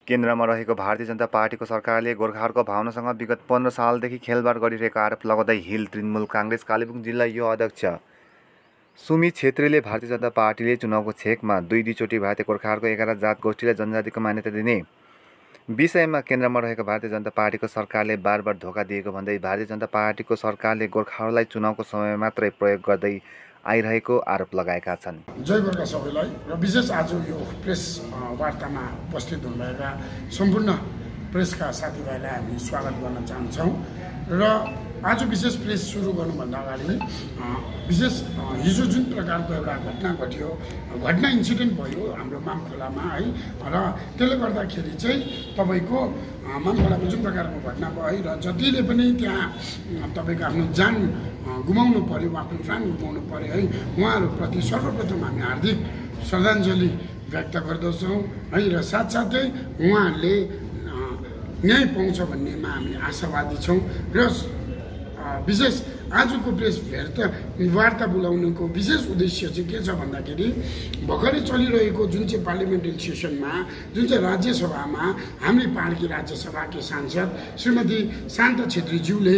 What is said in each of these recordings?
केन्द्रमा रहेको भारतीय जनता पार्टीको सरकारले गोर्खाहरूको भावनासँग विगत 15 सालदेखि खेलवाड गरिरहेको आरोप लगाउँदै हिल तृणमूल काङ्ग्रेस कालेबुङ जिल्ला युवा अध्यक्ष सुमित छेत्रीले भारतीय जनता पार्टीले चुनावको छेकमा दुईचोटि भारतीय गोर्खाहरूको 11 जात गोष्ठीलाई जनजातिको मान्यता दिने विषयमा केन्द्रमा रहेको भारतीय जनता पार्टीको सरकारले बारबार धोका दिएको भन्दै भारतीय जनता पार्टीको सरकारले गोर्खाहरूलाई चुनावको समय मात्रै प्रयोग गर्दै आइरहेको आरोप लगाएका छन्। जय गोर्खा सबैलाई र विशेष आज यो प्रेस वार्तामा उपस्थित हुनुभएका सम्पूर्ण प्रेसका साथीभाइलाई हामी स्वागत गर्न चाहन्छौँ र आज विशेष प्रेस सुरु गर्नुभन्दा अगाडि विशेष हिजो जुन प्रकारको एउटा घटना घट्यो, घटना इन्सिडेन्ट भयो हाम्रो मामखोलामा है र त्यसले गर्दाखेरि चाहिँ तपाईँको मामखोलामा जुन प्रकारको घटना भयो र जतिले पनि त्यहाँ तपाईँको आफ्नो ज्यान गुमाउनु पर्यो, आफ्नो प्राण गुमाउनु पर्यो है, उहाँहरूप्रति सर्वप्रथम हामी हार्दिक श्रद्धाञ्जली व्यक्त गर्दछौँ है र साथसाथै उहाँहरूले न्याय पाउँछ भन्नेमा हामी आशावादी छौँ र विशेष आजको प्रेस वार्ता बोलाउनुको विशेष उद्देश्य चाहिँ के छ भन्दाखेरि भर्खरै चलिरहेको जुन चाहिँ पार्लियामेन्ट्री सेसनमा जुन चाहिँ राज्यसभामा हामी पाहाडकी राज्यसभाकी सांसद श्रीमती शान्ता छेत्रीज्यूले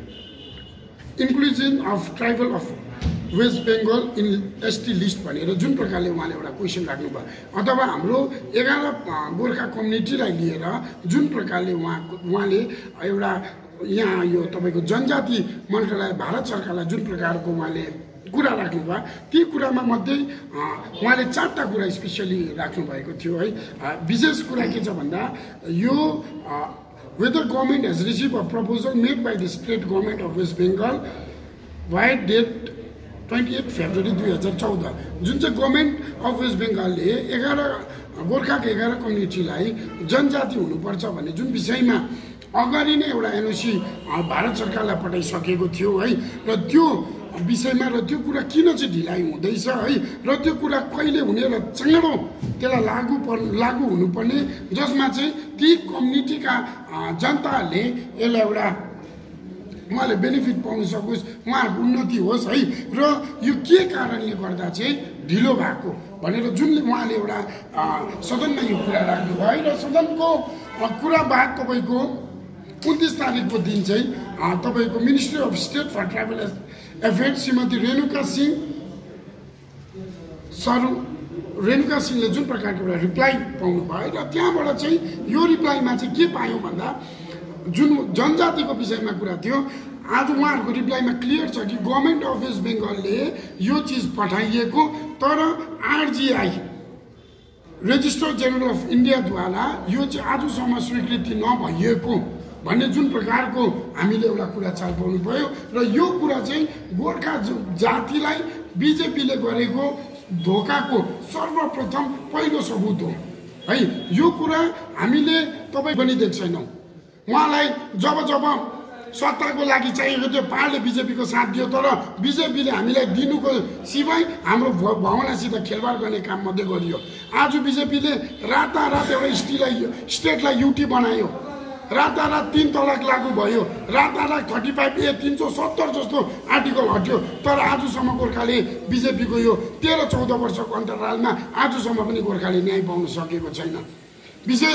inclusion of tribal of west Bengal in ST list भनेर जुन प्रकारले उहाँले एउटा क्वेसन राख्नुभयो अथवा हाम्रो 11 गोर्खा कम्युनिटीलाई लिएर जुन प्रकारले उहाँले एउटा यहाँ यो तपाईँको जनजाति मन्त्रालय भारत सरकारलाई जुन प्रकारको उहाँले कुरा राख्नुभयो ती कुरामा मध्ये उहाँले 4टा कुरा स्पेसली राख्नुभएको थियो है। विशेष कुरा के छ भन्दा यो whether government has received a proposal made by the state government of West Bengal by date 28 February 2014 जुन चाहिँ गभर्मेन्ट अफ वेस्ट बेङ्गलले 11 गोर्खाको 11 कम्युनिटीलाई जनजाति हुनुपर्छ भन्ने जुन विषयमा अगाडि नै एउटा एनओसी भारत सरकारलाई पठाइसकेको थियो है र त्यो विषयमा र त्यो कुरा किन चाहिँ ढिलाइ हुँदैछ है र त्यो कुरा कहिले हुने र चाँडो त्यसलाई लागू हुनुपर्ने जसमा चाहिँ ती कम्युनिटीका जनताहरूले यसलाई एउटा उहाँले बेनिफिट पाउन सकोस्, उहाँहरूको उन्नति होस् है र यो के कारणले गर्दा चाहिँ ढिलो भएको भनेर जुनले उहाँले एउटा सदनमा यो कुरा राख्नुभयो र सदनको कुरा बाद तपाईँको 29 तारिकको दिन चाहिँ तपाईँको ministry of state for tribal affairs Shrimati Renuka सिंहले जुन प्रकारको एउटा रिप्लाई पाउनुभयो र त्यहाँबाट चाहिँ यो रिप्लाईमा चाहिँ के पायौँ भन्दा जुन जनजातिको विषयमा कुरा थियो आज उहाँहरूको रिप्लाईमा क्लियर छ कि गभर्मेन्ट अफ वेस्ट बेङ्गलले यो चिज पठाइएको तर आरजिआई रेजिस्टर जेनरल अफ इन्डियाद्वारा यो चाहिँ आजसम्म स्वीकृति नभइएको भन्ने जुन प्रकारको हामीले एउटा कुरा चाल पाउनु भयो र यो कुरा चाहिँ गोर्खा जातिलाई बिजेपीले गरेको धोकाको सर्वप्रथम पहिलो सबुत हो है। यो कुरा हामीले तपाईँ पनि देख्छ छैनौँ। उहाँलाई जब सत्ताको लागि चाहिएको थियो पाहाडले बिजेपीको साथ दियो तर बिजेपीले हामीलाई दिनुको सिवाय हाम्रो भावनासित खेलवाड गर्ने काम मात्रै गरियो। आज बिजेपीले रातारात एउटा स्टेटलाई युटी बनायो, रातारात 3 तलाक लागू भयो, रातारात 35A 370 जस्तो आर्टिकल हट्यो तर आजसम्म गोर्खाले बिजेपीको यो 13-14 वर्षको अन्तरालमा आजसम्म पनि गोर्खाले न्याय पाउन सकेको छैन। विशेष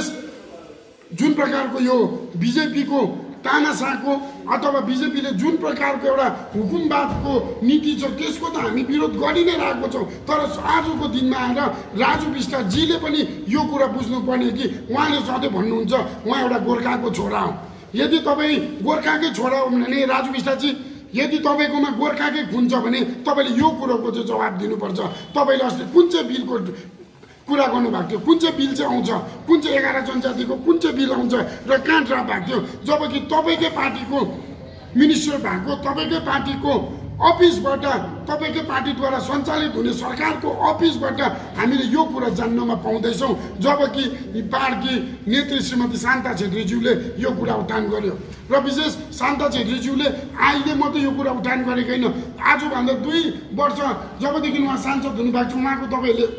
जुन प्रकारको यो बिजेपीको तानासाको अथवा बिजेपीले जुन प्रकारको एउटा हुकुमवादको नीति छ त्यसको त हामी विरोध गरि नै रहेको छौँ तर आजको दिनमा आएर राजु बिष्टजीले पनि यो कुरा बुझ्नुपर्ने कि उहाँले सधैँ भन्नुहुन्छ उहाँ एउटा गोर्खाको छोरा हो। यदि तपाईँ गोर्खाकै छोरा हो भने राजु बिष्टजी यदि तपाईँकोमा गोर्खाकै खुन छ भने तपाईँले यो कुरोको चाहिँ जवाब दिनुपर्छ। तपाईँले अस्ति कुन चाहिँ बिलको कुरा गर्नुभएको थियो, कुन चाहिँ बिल चाहिँ आउँछ, कुन चाहिँ 11 जनजातिको कुन चाहिँ बिल आउँछ र कहाँ ड्राफ्ट भएको थियो जबकि तपाईँकै पार्टीको मिनिस्टर भएको तपाईँकै पार्टीको अफिसबाट तपाईँकै पार्टीद्वारा सञ्चालित हुने सरकारको अफिसबाट हामीले यो कुरा जान्नमा पाउँदैछौँ जबकि पाहाडकी नेत्री श्रीमती शान्ता छेत्रीज्यूले यो कुरा उठान गर्यो र विशेष शान्ता छेत्रीज्यूले अहिले मात्रै यो कुरा उठान गरेको होइन। आजभन्दा 2 वर्ष जबदेखि उहाँ सांसद हुनुभएको छ उहाँको तपाईँले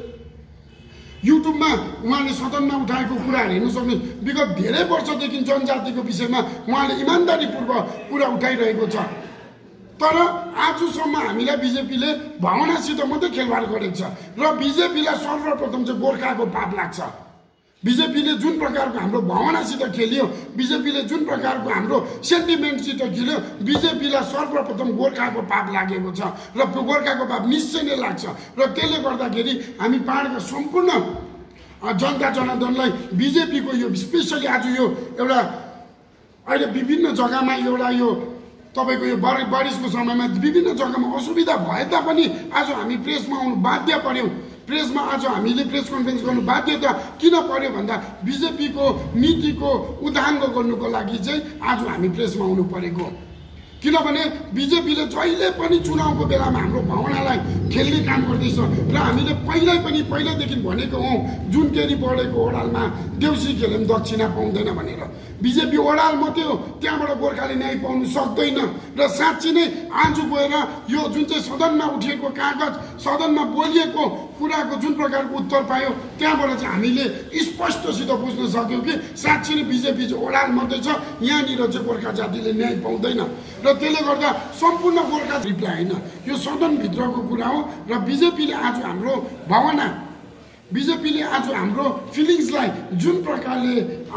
युट्युबमा उहाँले सदनमा उठाएको कुराहरू हेर्नु सक्नु विगत धेरै वर्षदेखि जनजातिको विषयमा उहाँले इमान्दारीपूर्वक कुरा उठाइरहेको छ तर आजसम्म हामीलाई बिजेपीले भावनासित मात्रै खेलवाड गरेको छ र बिजेपीलाई सर्वप्रथम चाहिँ गोर्खाको पाप लाग्छ बिजेपीले जुन प्रकारको हाम्रो भावनासित खेल्यो, बिजेपीले जुन प्रकारको हाम्रो सेन्टिमेन्टसित खेल्यो, बिजेपीलाई सर्वप्रथम गोर्खाको पाप लागेको छ र गोर्खाको पाप निश्चय नै लाग्छ। र त्यसले गर्दाखेरि हामी पहाडका सम्पूर्ण जनता जनार्दनलाई बिजेपीको यो स्पेसली आज यो एउटा अहिले विभिन्न जग्गामा एउटा यो तपाईको यो बारिसको समयमा विभिन्न जग्गामा असुविधा भए तापनि आज हामी प्रेसमा आउनु बाध्य पर्यौं। प्रेसमा आज हामीले प्रेस कन्फरेन्स गर्नु बाध्यता किन पर्यो भन्दा बिजेपीको नीतिको उदाहरण गर्नुको लागि चाहिँ आज हामी प्रेसमा आउनु परेको। किनभने बिजेपीले जहिले पनि चुनावको बेलामा हाम्रो भावनालाई खेल्ने काम गर्दैछ र हामीले पहिल्यैदेखि भनेको हौं जुन केरी बढेको ओडालमा देउसी खेले पनि दक्षिणा पाउँदैन भनेर। बिजेपी ओडाल मात्रै हो, त्यहाँबाट गोर्खाले न्याय पाउनु सक्दैन। र साँच्चै नै आज गएर यो जुन चाहिँ सदनमा उठेको कागज, सदनमा बोलिएको कुराको जुन प्रकारको उत्तर पायो, त्यहाँबाट चाहिँ हामीले स्पष्टसित बुझ्न सक्यौं कि साँच्चै नै बिजेपी चाहिँ ओडाल मात्रै छ, यहाँनिर चाहिँ गोर्खा जातिले न्याय पाउँदैन। र त्यसले गर्दा सम्पूर्ण गोर्खा रिप्लाई होइन, यो सदनभित्रको कुरा हो। र बिजेपीले आज हाम्रो भावना, बिजेपीले आज हाम्रो फिलिङ्सलाई जुन प्रकारले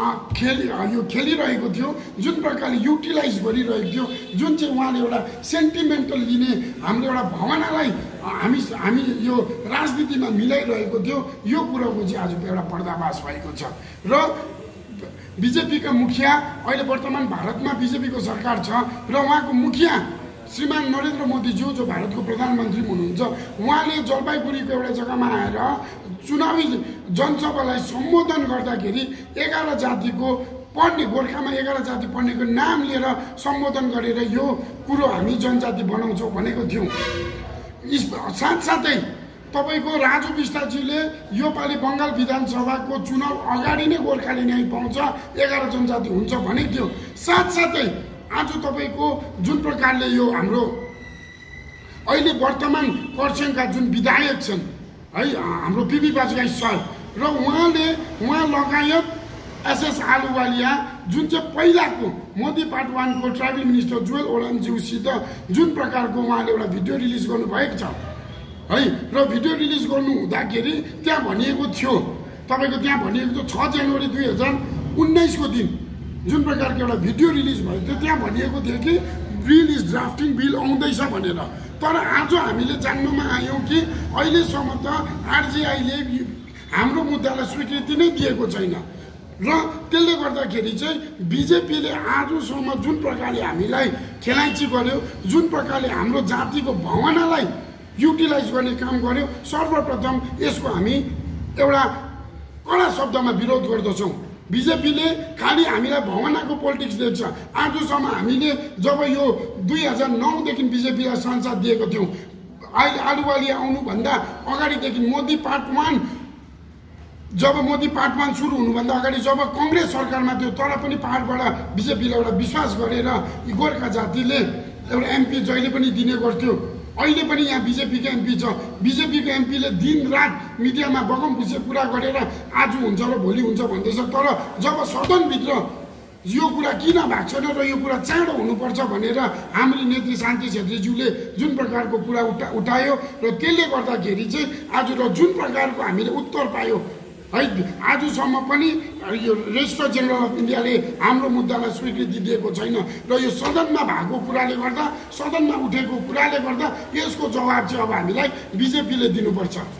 खेलिरहेको थियो, जुन प्रकारले युटिलाइज गरिरहेको थियो, जुन चाहिँ उहाँले एउटा सेन्टिमेन्टल लिने हाम्रो एउटा भावनालाई हामी यो राजनीतिमा मिलाइरहेको थियो, यो कुराको चाहिँ आज एउटा पर्दाफास भएको छ। र बिजेपीका मुखिया अहिले वर्तमान भारतमा बिजेपीको सरकार छ र उहाँको मुखिया श्रीमान नरेन्द्र मोदीज्यू जो भारतको प्रधानमन्त्री हुनुहुन्छ, उहाँले जलपाइगुडीको एउटा जग्गामा आएर चुनावी जनसभालाई सम्बोधन गर्दाखेरि 11 जातिको पढ्ने, गोर्खामा 11 जाति पढ्नेको नाम लिएर सम्बोधन गरेर यो कुरो हामी जनजाति बनाउँछौँ भनेको थियौँ। साथसाथै तपाईको राजु बिष्टजीले योपालि बङ्गाल विधानसभाको चुनाव अगाडि नै गोर्खाले न्याय पाउँछ, 11 जनजाति हुन्छ भनेको थियो। साथसाथै आज तपाईको जुन प्रकारले यो हाम्रो अहिले वर्तमान खरसाङका जुन विधायक छन् है, हाम्रो पिपी बाजगाई सर, र उहाँ लगायत एसएस आलुवालिया जुन चाहिँ पहिलाको मोदी पार्ट 1 को ट्राइबल मिनिस्टर जुएल ओरामज्यूसित जुन प्रकारको उहाँले एउटा भिडियो रिलिज गर्नुभएको छ है, र भिडियो रिलिज गर्नु हुँदाखेरि त्यहाँ भनिएको थियो, तपाईको त्यहाँ भनिएको थियो 6 जनवरी 2019 को दिन जुन प्रकारको एउटा भिडियो रिलिज भएको थियो, त्यहाँ भनिएको थियो कि बिल इज ड्राफ्टिङ, बिल आउँदैछ भनेर। तर आज हामीले जान्नमा आयौँ कि अहिलेसम्म त आरजीआईले हाम्रो मुद्दालाई स्वीकृति नै दिएको छैन। र त्यसले गर्दाखेरि चाहिँ बिजेपीले आजसम्म जुन प्रकारले हामीलाई खेलाइँची गर्यो, जुन प्रकारले हाम्रो जातिको भावनालाई युटिलाइज गर्ने काम गर्यो, सर्वप्रथम यसको हामी एउटा कडा शब्दमा विरोध गर्दछौँ। बिजेपीले खालि हामीलाई भावनाको पोलिटिक्स देख्छ। आजसम्म हामीले जब यो 2009 देखि बिजेपीलाई संसद दिएको थियौँ, अहिले आलुवालिया आउनुभन्दा अगाडिदेखि मोदी पार्ट 1, जब मोदी पार्ट 1 सुरु हुनुभन्दा अगाडि जब कङ्ग्रेस सरकारमा थियो, तर पनि पहाडबाट बिजेपीले एउटा विश्वास गरेर गोर्खा जातिले एउटा एमपी जहिले पनि दिने गर्थ्यो। अहिले पनि यहाँ बिजेपीको एमपी छ, बिजेपीको एमपीले दिनरात मिडियामा बगमपुछे कुरा गरेर आज हुन्छ र भोलि हुन्छ भन्दैछ। तर जब सदनभित्र यो कुरा किन भएको छैन र यो कुरा चाँडो हुनुपर्छ भनेर हाम्रो नेत्री शान्ति छेत्रीज्यूले जुन प्रकारको कुरा उठायो, र त्यसले गर्दाखेरि चाहिँ आज र जुन प्रकारको हामीले उत्तर पायो है, आजसम्म पनि यो रेजिस्ट्रार जेनरल अफ इन्डियाले हाम्रो मुद्दालाई स्वीकृति दिएको छैन। र यो सदनमा भएको कुराले गर्दा, सदनमा उठेको कुराले गर्दा यसको जवाब चाहिँ अब हामीलाई बिजेपीले दिनुपर्छ।